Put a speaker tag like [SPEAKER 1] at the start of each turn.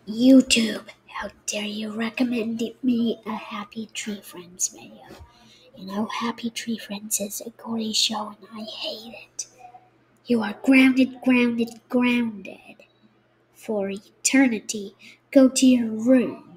[SPEAKER 1] YouTube, how dare you recommend me a Happy Tree Friends video? Happy Tree Friends is a gory show and I hate it. You are grounded, grounded, grounded. For eternity, go to your room.